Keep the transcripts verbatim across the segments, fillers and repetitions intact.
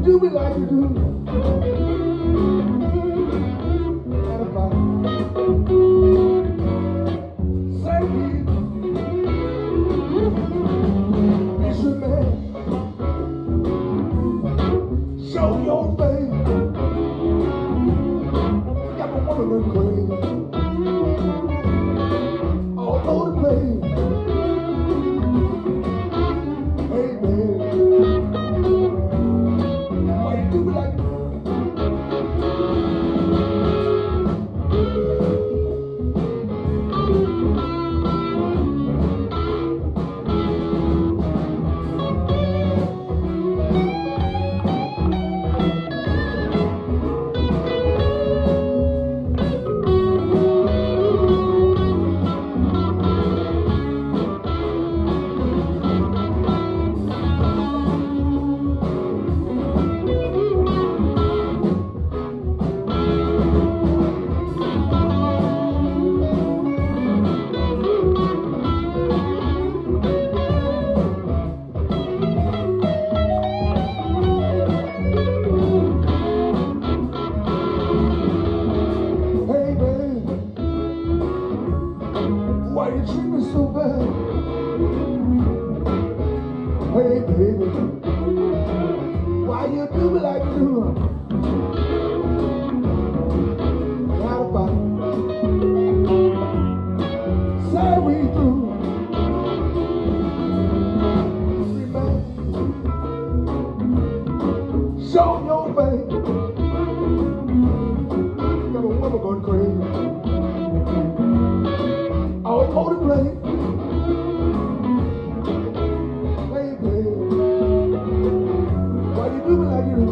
do me like you do. And if I say it, it's your man. Show your face. Got my woman going crazy. All over the place. Hey, baby. Why you do me like that? Why you treat me so bad? Hey baby, why you do me like you do? How about say we through? Show your face. Got a woman going crazy. All over the place. Baby, why you do me like you do?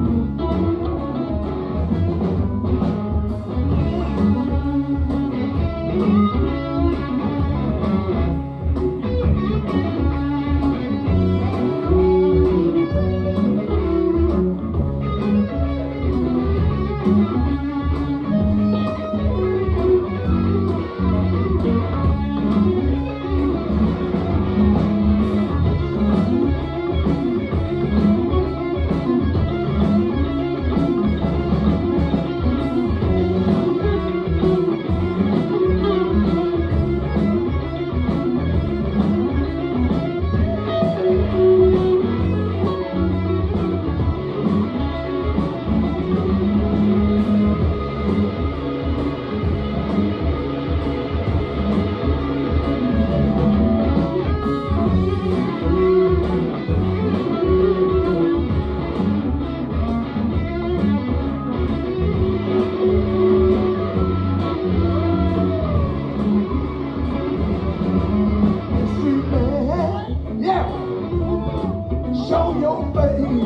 Show your face.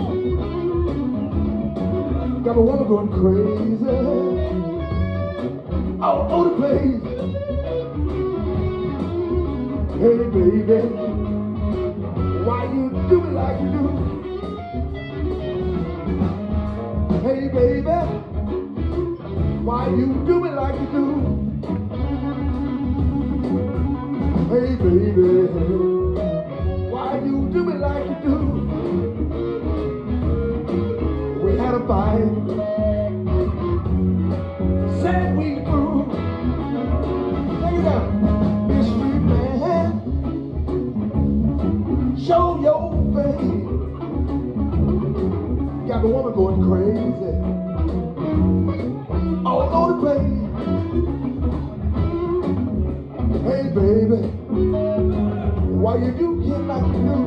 Got a woman going crazy all over the place. Hey baby, why you do me like you do? Hey baby, why you do me like you do? Hey baby, why you do me like you do? We had a fight, said we through. Take it down, this sweet man. Show your face. Got the woman going crazy all over the place. Hey baby, why you do get like you do?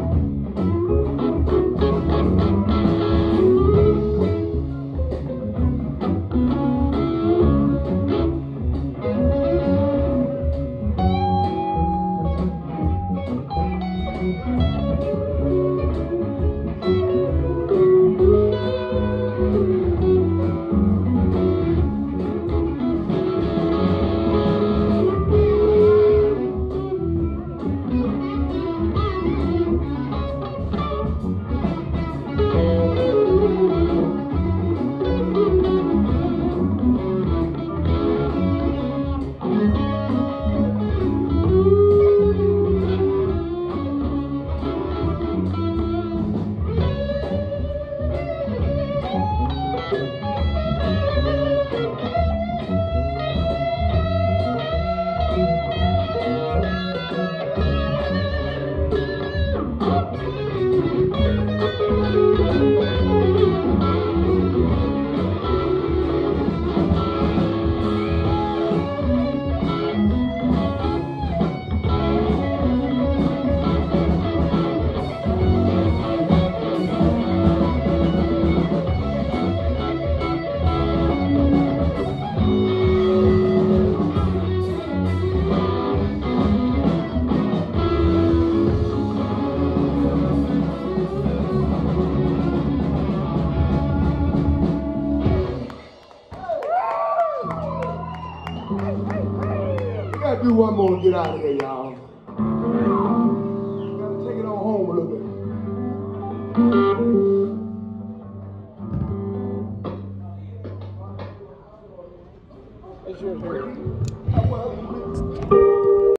one more and get out of here.